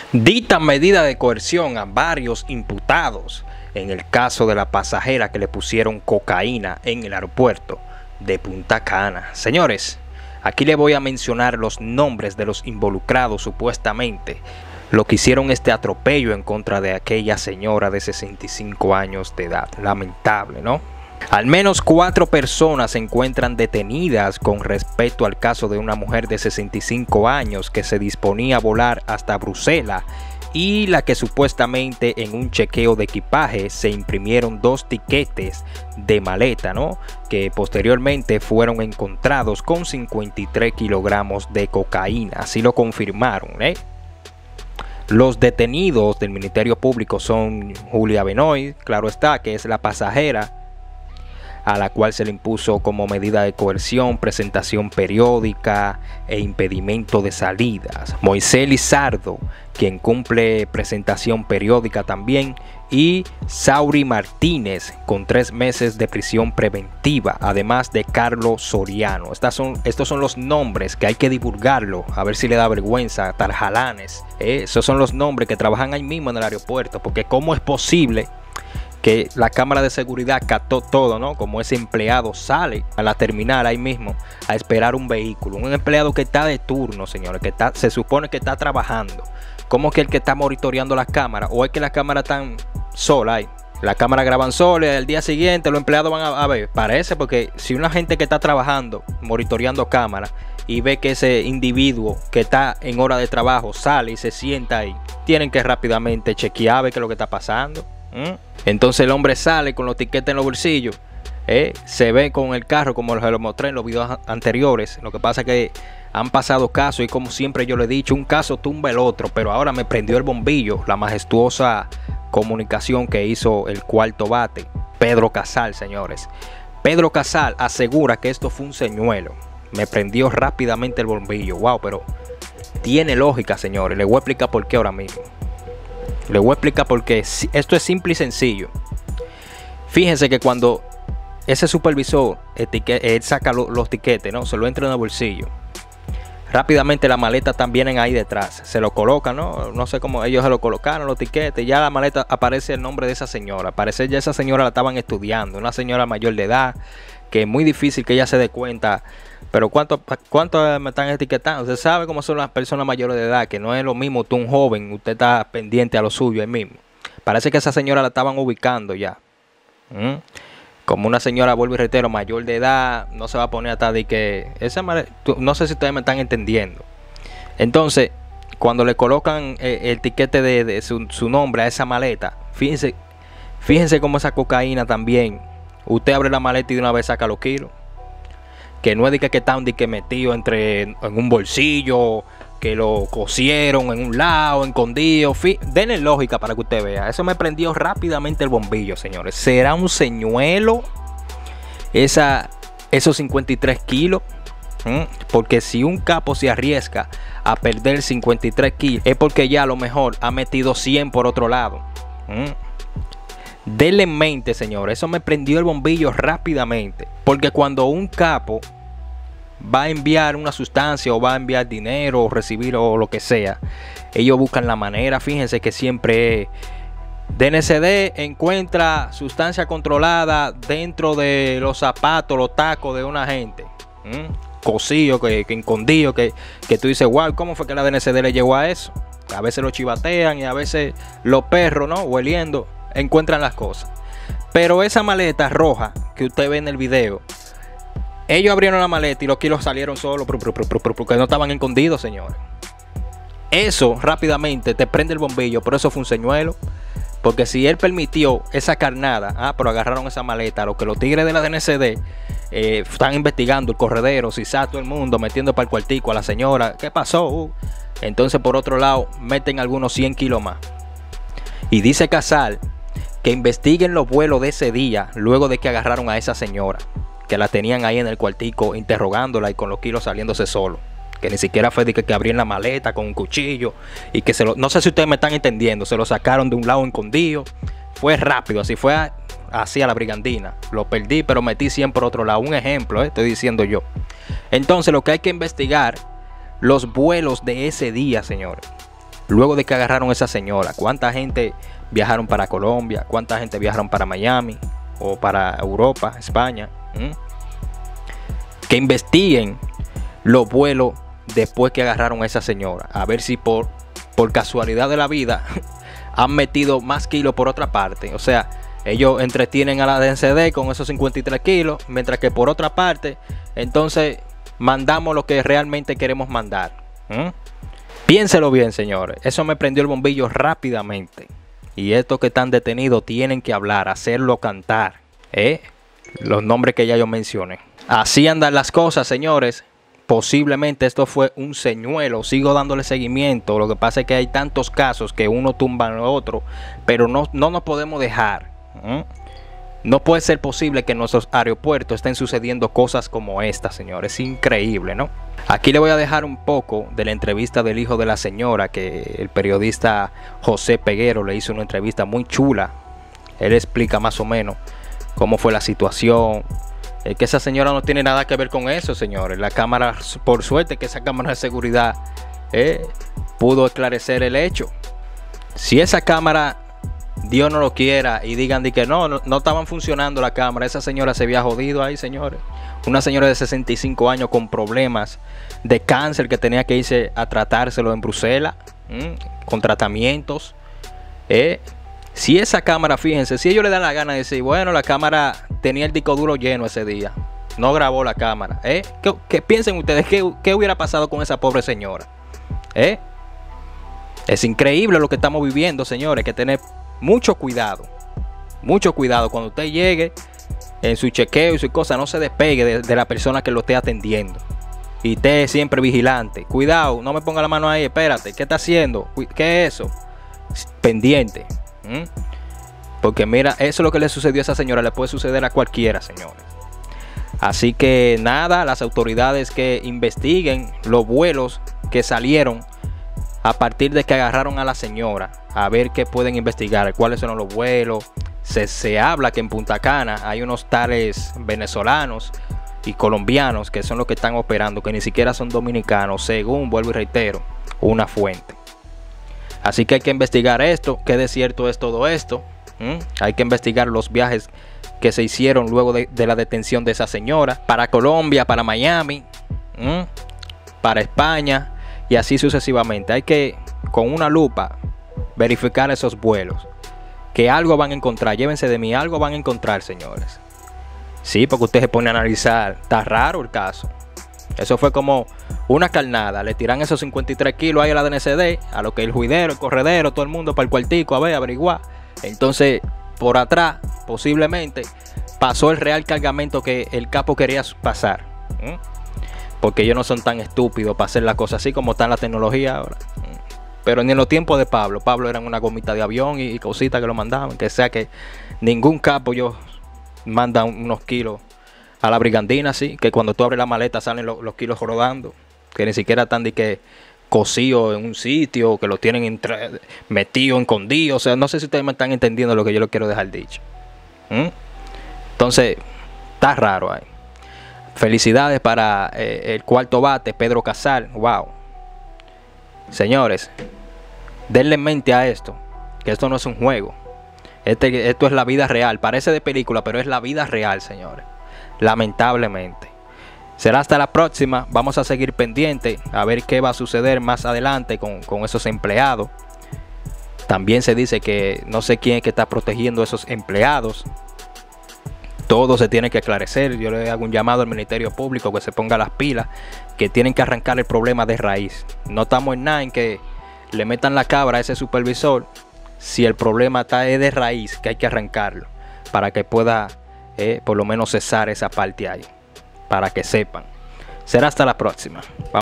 Dicta medida de coerción a varios imputados en el caso de la pasajera que le pusieron cocaína en el aeropuerto de Punta Cana. Señores, aquí le voy a mencionar los nombres de los involucrados supuestamente, lo que hicieron este atropello en contra de aquella señora de 65 años de edad. Lamentable, ¿no? Al menos 4 personas se encuentran detenidas con respecto al caso de una mujer de 65 años que se disponía a volar hasta Bruselas y la que supuestamente en un chequeo de equipaje se imprimieron 2 tiquetes de maleta, ¿no? Que posteriormente fueron encontrados con 53 kilogramos de cocaína. Así lo confirmaron, ¿eh? Los detenidos del Ministerio Público son Julia Benoit, claro está, que es la pasajera a la cual se le impuso como medida de coerción, presentación periódica e impedimento de salidas. Moisés Lizardo, quien cumple presentación periódica también, y Sauri Martínez, con 3 meses de prisión preventiva, además de Carlos Soriano. Estos son los nombres que hay que divulgarlo, a ver si le da vergüenza, Tarjalanes. Esos son los nombres que trabajan ahí mismo en el aeropuerto, porque ¿cómo es posible que la cámara de seguridad captó todo, ¿no? Como ese empleado sale a la terminal ahí mismo a esperar un vehículo? Un empleado que está de turno, señores, que se supone que está trabajando. ¿Cómo que el que está monitoreando las cámaras? ¿O es que las cámaras están solas ahí? Las cámaras graban solas, el día siguiente los empleados van a ver. Parece, porque si una gente que está trabajando, monitoreando cámaras, y ve que ese individuo que está en hora de trabajo sale y se sienta ahí, tienen que rápidamente chequear a ver qué es lo que está pasando. Entonces el hombre sale con los tiquetes en los bolsillos, se ve con el carro como se lo mostré en los videos anteriores. Lo que pasa es que han pasado casos y, como siempre yo le he dicho, un caso tumba el otro, pero ahora me prendió el bombillo la majestuosa comunicación que hizo el cuarto bate, Pedro Casal. Señores, Pedro Casal asegura que esto fue un señuelo. Me prendió rápidamente el bombillo. Wow, pero tiene lógica, señores. Les voy a explicar por qué ahora mismo. Les voy a explicar por qué. Esto es simple y sencillo. Fíjense que cuando ese supervisor él saca los tiquetes, ¿no? Se lo entra en el bolsillo. Rápidamente las maletas también vienen ahí detrás. Se lo colocan, ¿no? No sé cómo ellos se lo colocaron, los tiquetes. Ya la maleta aparece el nombre de esa señora. Parece ya esa señora la estaban estudiando. Una señora mayor de edad, que es muy difícil que ella se dé cuenta. Pero ¿cuánto me están etiquetando? Usted sabe cómo son las personas mayores de edad, que no es lo mismo tú un joven, usted está pendiente a lo suyo ahí mismo. Parece que esa señora la estaban ubicando ya. Como una señora, vuelvo y reitero, mayor de edad, no se va a poner hasta de que no sé si ustedes me están entendiendo. Entonces, cuando le colocan el tiquete de su nombre a esa maleta, fíjense cómo esa cocaína también, usted abre la maleta y de una vez saca los kilos. Que no es de que están metido en un bolsillo, que lo cosieron en un lado, escondido. Denle lógica para que usted vea. Eso me prendió rápidamente el bombillo, señores. ¿Será un señuelo esos 53 kilos? Porque si un capo se arriesga a perder 53 kilos, es porque ya a lo mejor ha metido 100 por otro lado. Denle en mente, señores, eso me prendió el bombillo rápidamente. Porque cuando un capo va a enviar una sustancia o va a enviar dinero o recibir o lo que sea, ellos buscan la manera. Fíjense que siempre DNCD encuentra sustancia controlada dentro de los zapatos, los tacos de una gente. Cosillo, que escondido, que tú dices, wow, ¿cómo fue que la DNCD le llegó a eso? A veces lo chivatean y a veces los perros, ¿no? Hueliendo, encuentran las cosas. Pero esa maleta roja que usted ve en el video, ellos abrieron la maleta y los kilos salieron solos porque no estaban escondidos, señores. Eso rápidamente te prende el bombillo. Por eso fue un señuelo. Porque si él permitió esa carnada, pero agarraron esa maleta, lo que los tigres de la DNCD están investigando el corredero, si está todo el mundo metiendo para el cuartico a la señora, ¿qué pasó? Entonces, por otro lado, meten algunos 100 kilos más. Y dice Casal que investiguen los vuelos de ese día, luego de que agarraron a esa señora, que la tenían ahí en el cuartico interrogándola y con los kilos saliéndose solo. Que ni siquiera fue de que abrían la maleta con un cuchillo y que no sé si ustedes me están entendiendo, se lo sacaron de un lado escondido. Fue rápido, así fue así a la brigandina. Lo perdí, pero metí 100 por otro lado. Un ejemplo, estoy diciendo yo. Entonces, lo que hay que investigar, los vuelos de ese día, señores. luego de que agarraron a esa señora. ¿Cuánta gente viajaron para Colombia? ¿Cuánta gente viajaron para Miami o para Europa, España? Que investiguen los vuelos después que agarraron a esa señora, a ver si por casualidad de la vida han metido más kilos por otra parte. O sea, ellos entretienen a la DNCD con esos 53 kilos, mientras que por otra parte, entonces mandamos lo que realmente queremos mandar. Piénselo bien, señores. Eso me prendió el bombillo rápidamente. Y estos que están detenidos tienen que hablar, hacerlo cantar. Los nombres que ya yo mencioné. Así andan las cosas, señores. Posiblemente esto fue un señuelo. Sigo dándole seguimiento. Lo que pasa es que hay tantos casos que uno tumba al otro. Pero no nos podemos dejar. No puede ser posible que en nuestros aeropuertos estén sucediendo cosas como esta, señores. Es increíble, ¿no? Aquí le voy a dejar un poco de la entrevista del hijo de la señora, que el periodista José Peguero le hizo una entrevista muy chula. Él explica más o menos cómo fue la situación. Que esa señora no tiene nada que ver con eso, señores. La cámara, por suerte que esa cámara de seguridad pudo esclarecer el hecho. Si esa cámara, Dios no lo quiera, y digan de que no estaban funcionando la cámara, esa señora se había jodido ahí, señores. Una señora de 65 años con problemas de cáncer que tenía que irse a tratárselo en Bruselas, con tratamientos. Si esa cámara, fíjense, si ellos le dan la gana de decir, bueno, la cámara tenía el disco duro lleno ese día, no grabó la cámara, ¿qué piensen ustedes? ¿Qué hubiera pasado con esa pobre señora? Es increíble lo que estamos viviendo, señores. Hay que tener mucho cuidado cuando usted llegue en su chequeo y su cosa. No se despegue de la persona que lo esté atendiendo y esté siempre vigilante. Cuidado, no me ponga la mano ahí, espérate, ¿qué está haciendo? ¿Qué es eso? Pendiente. Porque mira, eso es lo que le sucedió a esa señora, le puede suceder a cualquiera, señores. Así que nada, las autoridades que investiguen los vuelos que salieron a partir de que agarraron a la señora, a ver qué pueden investigar, cuáles son los vuelos. Se habla que en Punta Cana hay unos tales venezolanos y colombianos que son los que están operando, que ni siquiera son dominicanos, según, vuelvo y reitero, una fuente. Así que hay que investigar esto, qué de cierto es todo esto. Hay que investigar los viajes que se hicieron luego de la detención de esa señora, para Colombia, para Miami, para España, y así sucesivamente. Hay que, con una lupa, verificar esos vuelos, que algo van a encontrar. Llévense de mí, algo van a encontrar, señores. Sí, porque usted se pone a analizar, está raro el caso. Eso fue como una carnada. Le tiran esos 53 kilos ahí a la DNCD, a lo que el juidero, el corredero, todo el mundo para el cuartico, a ver, averiguar. Entonces, por atrás, posiblemente, pasó el real cargamento que el capo quería pasar. Porque ellos no son tan estúpidos para hacer las cosas así como está en la tecnología ahora. Pero ni en los tiempos de Pablo. Pablo eran una gomita de avión y cositas que lo mandaban. Que sea que ningún capo yo manda unos kilos a la brigandina, así. Que cuando tú abres la maleta salen los kilos rodando. Que ni siquiera están de que cocidos en un sitio. Que lo tienen metido, escondido. O sea, no sé si ustedes me están entendiendo lo que yo les quiero dejar dicho. Entonces, está raro ahí. Felicidades para el cuarto bate, Pedro Casal. Wow. Señores, denle mente a esto, que esto no es un juego. Esto es la vida real. Parece de película, pero es la vida real, señores. Lamentablemente. Será hasta la próxima. Vamos a seguir pendientes a ver qué va a suceder más adelante con esos empleados. También se dice que no sé quién es que está protegiendo a esos empleados. Todo se tiene que esclarecer. Yo le hago un llamado al Ministerio Público que se ponga las pilas, que tienen que arrancar el problema de raíz. No estamos en nada en que le metan la cabra a ese supervisor si el problema está de raíz, que hay que arrancarlo para que pueda por lo menos cesar esa parte ahí, para que sepan. Será hasta la próxima.